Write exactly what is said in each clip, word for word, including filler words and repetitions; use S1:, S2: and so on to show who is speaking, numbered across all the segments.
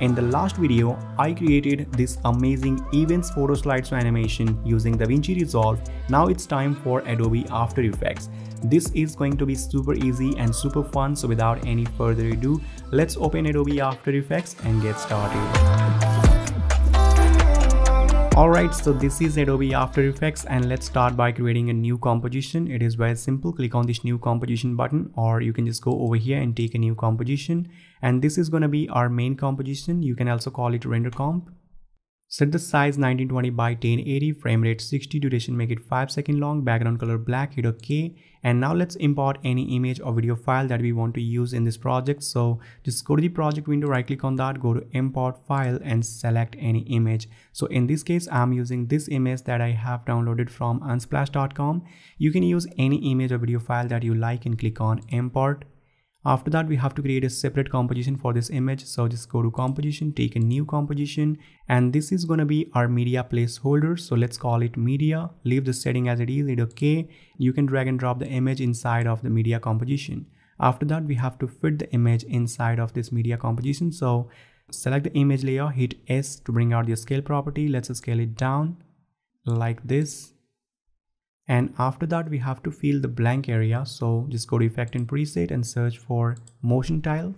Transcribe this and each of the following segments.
S1: In the last video, I created this amazing events photo slideshow animation using DaVinci Resolve. Now it's time for Adobe After Effects. This is going to be super easy and super fun, so without any further ado, let's open Adobe After Effects and get started. Alright, so this is Adobe After Effects and let's start by creating a new composition. It is very simple. Click on this new composition button, or you can just go over here and take a new composition. And this is going to be our main composition. You can also call it render comp. Set the size nineteen twenty by ten eighty, frame rate sixty, duration make it five seconds long, background color black, hit OK. And now let's import any image or video file that we want to use in this project. So just go to the project window, right click on that, go to import file and select any image. So in this case, I'm using this image that I have downloaded from unsplash dot com. You can use any image or video file that you like and click on import. After that, we have to create a separate composition for this image. So just go to composition, take a new composition, and this is going to be our media placeholder. So let's call it media, leave the setting as it is, hit OK. You can drag and drop the image inside of the media composition. After that, we have to fit the image inside of this media composition. So select the image layer, hit S to bring out the scale property. Let's scale it down like this. And after that, we have to fill the blank area. So just go to effect and preset and search for motion tile.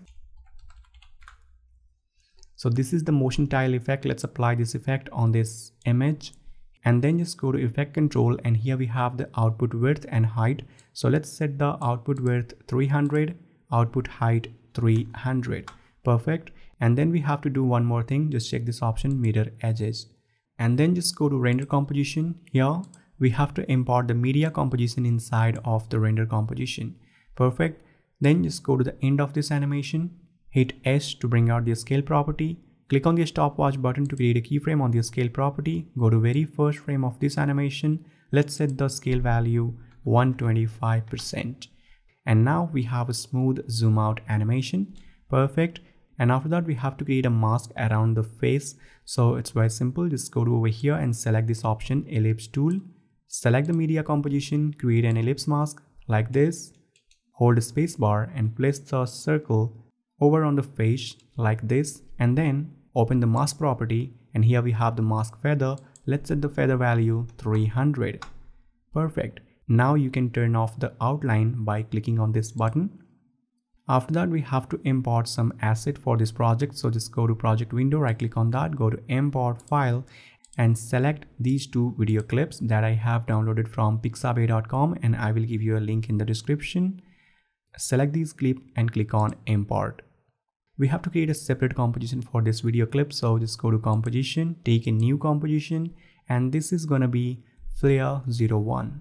S1: So this is the motion tile effect. Let's apply this effect on this image and then just go to effect control, and here we have the output width and height. So let's set the output width three hundred, output height three hundred. Perfect. And then we have to do one more thing. Just check this option, mirror edges, and then just go to render composition. Here we have to import the media composition inside of the render composition. Perfect. Then just go to the end of this animation, hit S to bring out the scale property. Click on the stopwatch button to create a keyframe on the scale property. Go to very first frame of this animation. Let's set the scale value one hundred twenty-five percent. And now we have a smooth zoom out animation. Perfect. And after that, we have to create a mask around the face. So it's very simple. Just go to over here and select this option, ellipse tool. Select the media composition, create an ellipse mask like this. Hold the space bar and place the circle over on the face like this, and then open the mask property, and here we have the mask feather. Let's set the feather value three hundred. Perfect. Now you can turn off the outline by clicking on this button. After that, we have to import some asset for this project. So just go to project window, right click on that, go to import file, and select these two video clips that I have downloaded from pixabay dot com, and I will give you a link in the description. Select these clips and click on import. We have to create a separate composition for this video clip. So just go to composition, take a new composition, and this is gonna be flare zero one.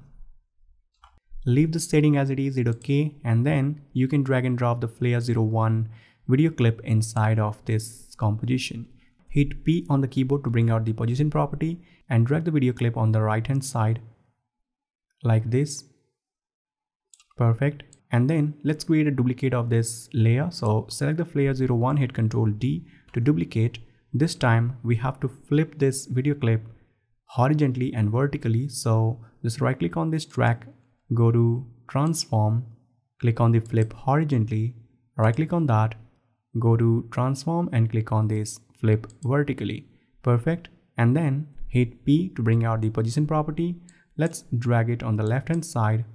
S1: Leave the setting as it is, hit OK, and then you can drag and drop the flare zero one video clip inside of this composition. Hit P on the keyboard to bring out the position property and drag the video clip on the right hand side like this. Perfect. And then let's create a duplicate of this layer. So select the flare zero one, hit control D to duplicate. This time we have to flip this video clip horizontally and vertically. So just right click on this track, go to transform, click on the flip horizontally, right click on that, go to transform and click on this flip vertically. Perfect. And then hit P to bring out the position property. Let's drag it on the left hand side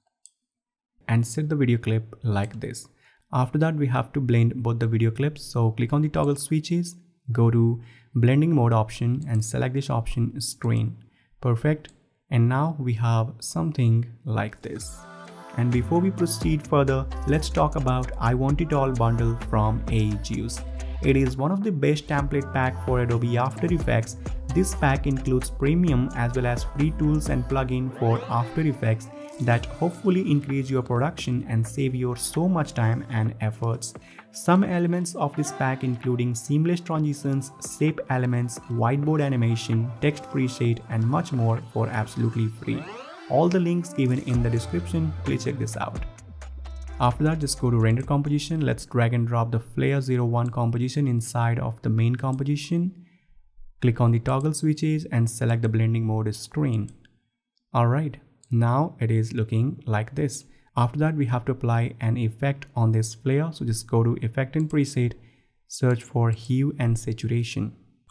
S1: and set the video clip like this. After that, we have to blend both the video clips. So click on the toggle switches, go to blending mode option and select this option, screen. Perfect. And now we have something like this. And before we proceed further, let's talk about I Want It All bundle from Aegis. It is one of the best template pack for Adobe After Effects. This pack includes premium as well as free tools and plugin for After Effects that hopefully increase your production and save you so much time and efforts. Some elements of this pack including seamless transitions, shape elements, whiteboard animation, text preset, and much more for absolutely free. All the links given in the description. Please check this out. After that, just go to render composition. Let's drag and drop the flare zero one composition inside of the main composition. Click on the toggle switches and select the blending mode screen. Alright, now it is looking like this. After that, we have to apply an effect on this flare. So just go to effect and preset, search for hue and saturation.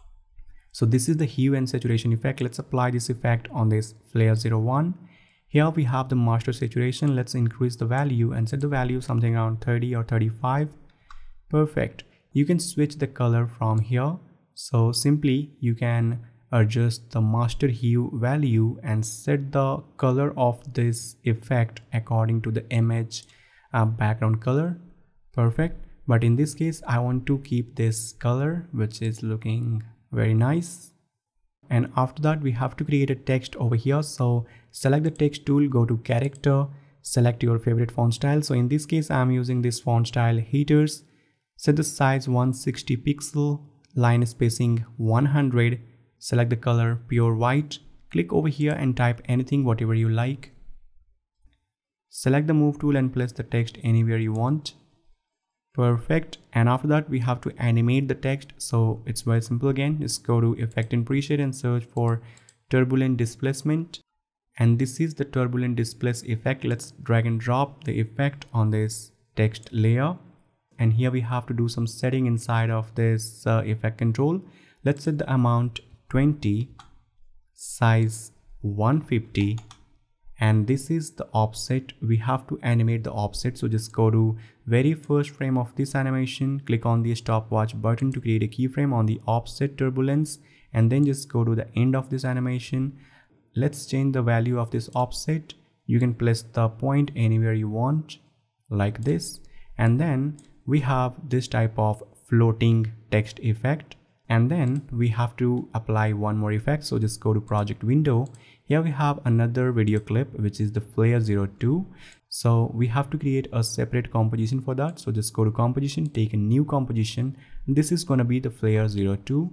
S1: So this is the hue and saturation effect. Let's apply this effect on this flare zero one. Here we have the master saturation. Let's increase the value and set the value something around thirty or thirty-five. Perfect. You can switch the color from here. So simply you can adjust the master hue value and set the color of this effect according to the image uh, background color. Perfect. But in this case, I want to keep this color, which is looking very nice. And after that, we have to create a text over here. So select the text tool, go to character, select your favorite font style. So in this case, I'm using this font style heaters. Set the size one sixty pixel, line spacing one hundred, select the color pure white, click over here and type anything, whatever you like. Select the move tool and place the text anywhere you want. Perfect. And after that, we have to animate the text. So it's very simple again. Just go to effect and preset and search for turbulent displacement. And this is the turbulent displace effect. Let's drag and drop the effect on this text layer. And here we have to do some setting inside of this uh, effect control. Let's set the amount twenty, size one fifty, and this is the offset. We have to animate the offset. So just go to very first frame of this animation, click on the stopwatch button to create a keyframe on the offset turbulence, and then just go to the end of this animation. Let's change the value of this offset. You can place the point anywhere you want, like this. And then we have this type of floating text effect. And then we have to apply one more effect. So just go to project window. Here we have another video clip, which is the flare zero two. So we have to create a separate composition for that. So just go to composition, take a new composition. This is going to be the flare zero two.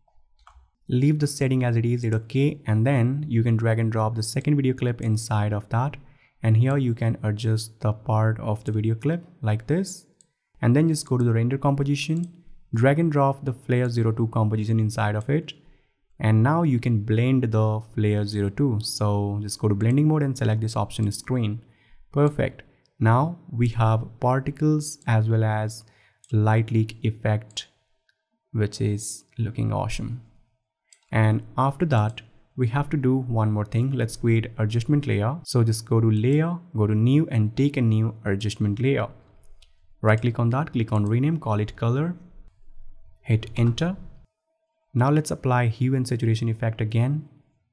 S1: Leave the setting as it is, hit OK, and then you can drag and drop the second video clip inside of that. And here you can adjust the part of the video clip like this. And then just go to the render composition, drag and drop the flare zero two composition inside of it. And now you can blend the flare zero two. So just go to blending mode and select this option screen. Perfect. Now we have particles as well as light leak effect, which is looking awesome. And after that, we have to do one more thing. Let's create adjustment layer. So just go to layer, go to new and take a new adjustment layer. Right click on that, click on rename, call it color, hit enter. Now let's apply hue and saturation effect again.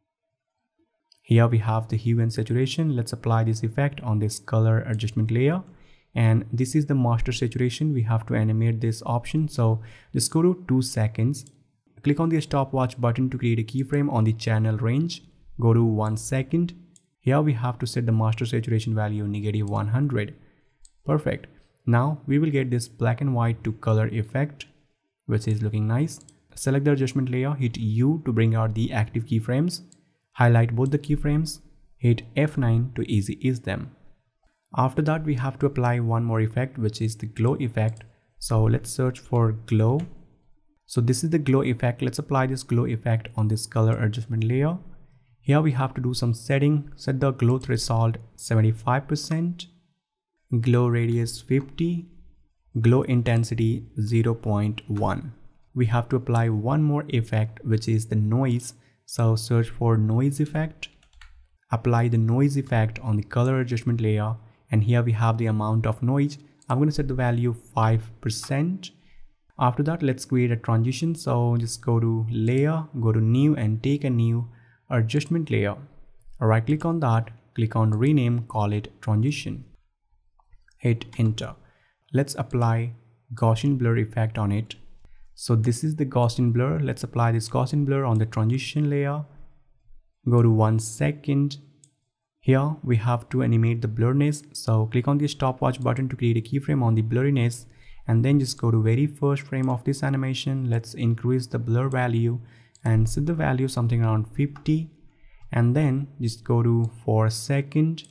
S1: Here we have the hue and saturation. Let's apply this effect on this color adjustment layer. And this is the master saturation. We have to animate this option. So just go to two seconds. Click on the stopwatch button to create a keyframe on the channel range. Go to one second. Here we have to set the master saturation value negative one hundred. Perfect. Now we will get this black and white to color effect, which is looking nice. Select the adjustment layer, hit U to bring out the active keyframes. Highlight both the keyframes, hit F nine to easy ease them. After that, we have to apply one more effect, which is the glow effect. So let's search for glow. So this is the glow effect. Let's apply this glow effect on this color adjustment layer. Here we have to do some setting. Set the glow threshold seventy-five percent, glow radius fifty, glow intensity zero point one. We have to apply one more effect, which is the noise. So search for noise effect, apply the noise effect on the color adjustment layer, and here we have the amount of noise. I'm going to set the value five percent. After that, let's create a transition. So just go to layer, go to new and take a new adjustment layer. Right click on that, click on rename, call it transition. Hit enter. Let's apply Gaussian blur effect on it. So this is the Gaussian blur. Let's apply this Gaussian blur on the transition layer. Go to one second. Here we have to animate the blurriness. So click on the stopwatch button to create a keyframe on the blurriness, and then just go to very first frame of this animation. Let's increase the blur value and set the value something around fifty, and then just go to for a second.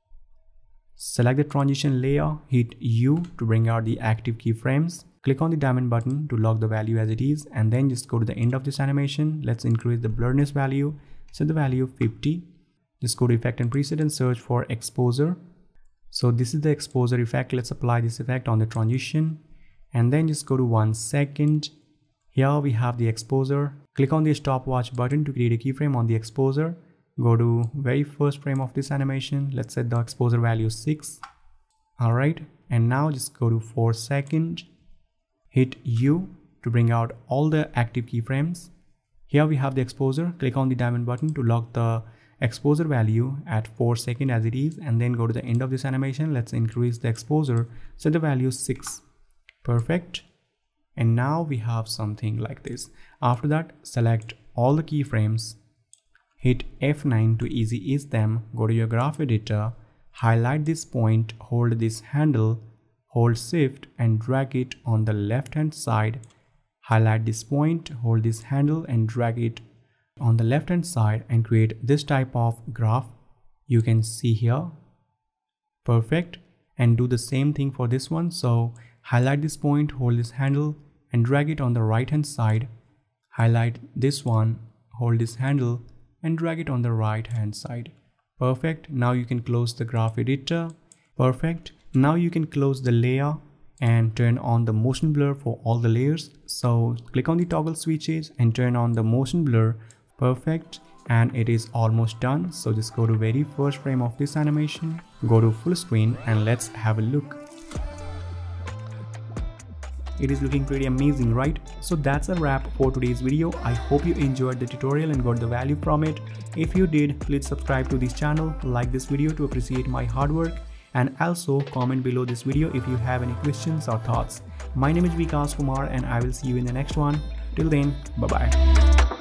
S1: Select the transition layer, hit U to bring out the active keyframes. Click on the diamond button to lock the value as it is, and then just go to the end of this animation. Let's increase the blurriness value, set the value fifty. Just go to effect and preset and search for exposure. So this is the exposure effect. Let's apply this effect on the transition. and then just go to one second. Here we have the exposure. Click on the stopwatch button to create a keyframe on the exposure. Go to very first frame of this animation. Let's set the exposure value six. Alright, and now just go to four second. Hit U to bring out all the active keyframes. Here we have the exposure. Click on the diamond button to lock the exposure value at four seconds as it is, and then go to the end of this animation. Let's increase the exposure. Set the value six. Perfect. And now we have something like this. After that, select all the keyframes. Hit F nine to easy ease them. Go to your graph editor. Highlight this point. Hold this handle. Hold shift and drag it on the left hand side. Highlight this point. Hold this handle and drag it on the left hand side and create this type of graph you can see here. Perfect. And do the same thing for this one. So highlight this point, hold this handle and drag it on the right hand side. Highlight this one, hold this handle and drag it on the right hand side. Perfect. Now you can close the graph editor. Perfect. Now you can close the layer and turn on the motion blur for all the layers. So click on the toggle switches and turn on the motion blur. Perfect. And it is almost done. So just go to very first frame of this animation, go to full screen and let's have a look. It is looking pretty amazing, right? So that's a wrap for today's video. I hope you enjoyed the tutorial and got the value from it. If you did, please subscribe to this channel, like this video to appreciate my hard work, and also comment below this video if you have any questions or thoughts. My name is Vikas Kumar and I will see you in the next one. Till then, bye bye.